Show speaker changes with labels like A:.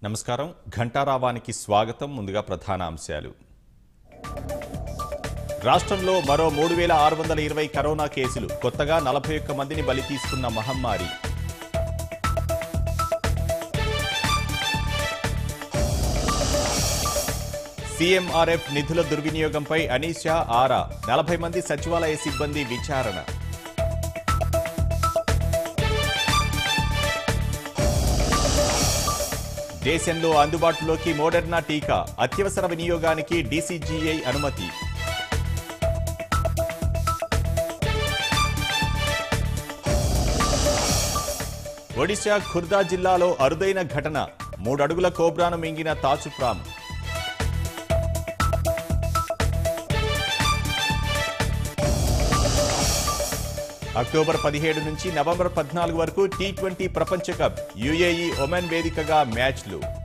A: నమస్కారం ఘంటారావానికి స్వాగతం ముందుగా ప్రధాన అంశాలు రాష్ట్రంలో మరో 3620 కరోనా కేసులు కొత్తగా 41 మందిని బలి తీసుకున్న మహమ్మారి సీఎంఆర్ఎఫ్ నిధుల దుర్వినియోగంపై అనీషా ఆరా 40 మంది సచివాలయ సిబ్బంది విచారణ దేశంలో అందుబాటులోకి మోడర్నా టీకా అత్యవసర వినియోగానికి డీసీజీఐ అనుమతి ఒడిశా ఖుర్దా జిల్లాలో అరుదైన ఘటన 3 అడుగుల కోబ్రాను మింగిన తాచుప్రామ్ అక్టోబర్ 17 నుంచి నవంబర్ 14 వరకు టీ20 ప్రపంచ కప్ యుఏఈ ఒమన్ వేదికగా మ్యాచ్లు